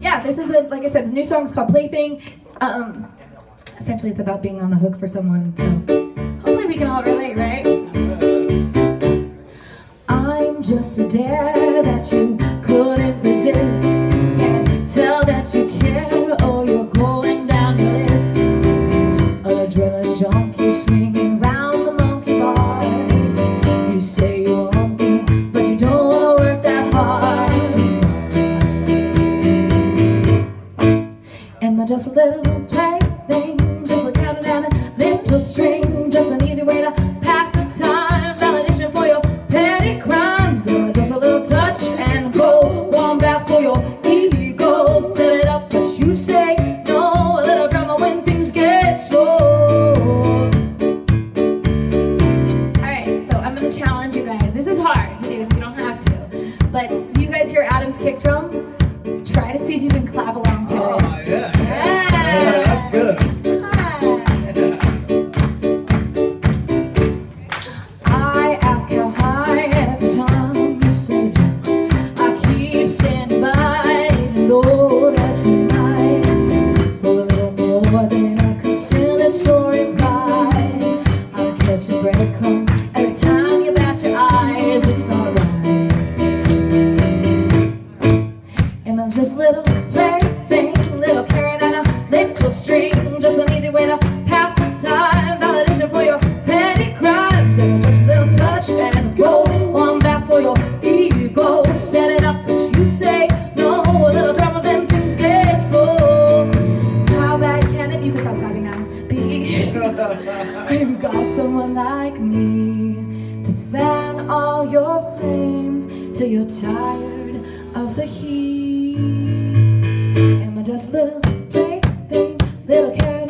Yeah, this is like I said, this new song's called Plaything. Essentially it's about being on the hook for someone, so hopefully we can all relate, right? I'm just a dare that you couldn't resist. Can't tell that you care, or you're going down your list. Adrenaline junkie swinging round the monkey bars. You say you want me, but you don't want to work that hard. Am I just a little plaything? Just like counting down a little string, just an easy way to pass the time. Validation for your petty crimes. Am I just a little touch and go? Warm bath for your ego. Set it up, but you say no. A little drama when things get slow. Alright, so I'm gonna challenge you guys. This is hard to do, so you don't have to. But do you guys hear Adam's kick drum? Try to see if you can clap along to it. Oh, yeah. Yeah, that's good. I ask how high every time you say jump. I keep standing by, even though that you might go a little more than a conciliatory prize. I'm catching breadcrumbs every time you bat your eyes. It's alright. Am I just a little plaything, little carrot and a little string, just an easy way to pass the time? Validation for your petty crimes. Am I just a little touch and go? One bath for your ego. Set it up, but you say no. A little drama, then things get slow. How bad can it be? You can stop clapping now. Be you've got someone like me to fan all your flames till you're tired of the heat. Am I just a little plaything, little carrot?